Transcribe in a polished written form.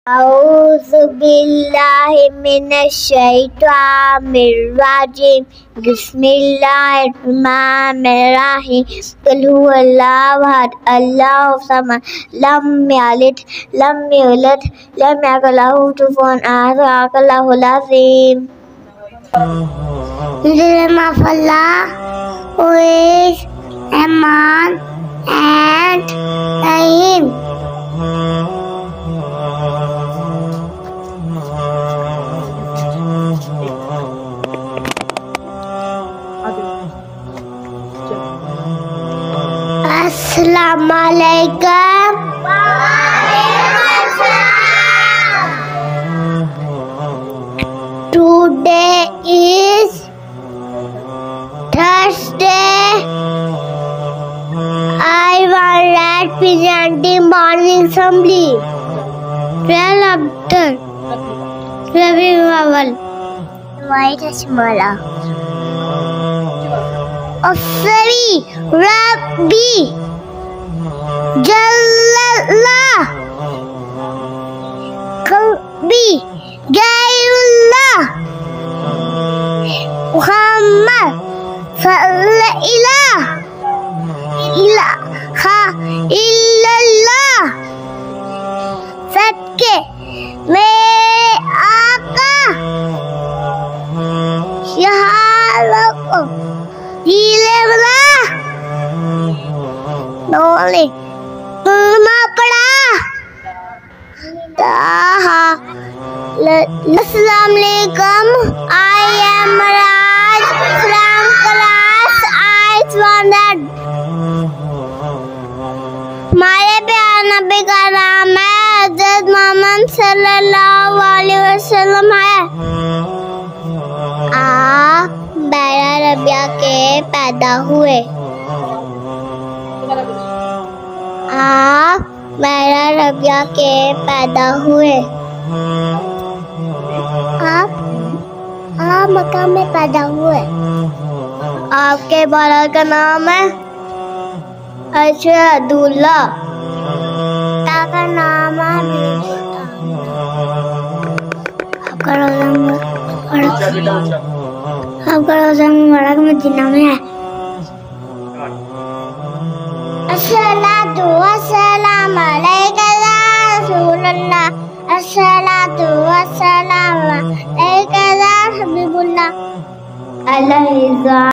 औज़ु बिल्लाहि मिनश शैतानिर रजीम। बिस्मिल्लाहिर्रहमानिर्रहीम। कुल हुवल्लाहु अहद अल्लाहु समद लम यलिद लम यूलद लम यकुल लहु कुफुवन अहद सदक़ल्लाहुल अज़ीम। Who is Rahman and Rahim. Assalamu alaikum. Today is Thursday. I was presenting morning assembly. Well after Rabi Mawal. White Ashmala. Asri Rabbi Jallallah Qalbi Gairullah Muhammad Sallallahu ilaha illallah सदके मेरे आका शहादत जीले बला नोले तुमा पड़ा ताहा अस्सलाम वालेकुम। I am Raj from class I100. हमारे प्यारे नबी का नाम है हज़रत मोहम्मद सल्लल्लाहु अलैहि वसल्लम है। आप 12 रबिया के पैदा हुए। आप 12 रबिया के पैदा हुए। आप मक्का में पैदा हुए। आपके बाला का नाम है अशहदुल्लाह। का नाम है आपका रोज़ा मुबारक मदीना में है। अस्सलातु वस्सलामु अलैका या रसूलल्लाह। अस्सलातु वस्सलामु अलैका या हबीबुल्लाह।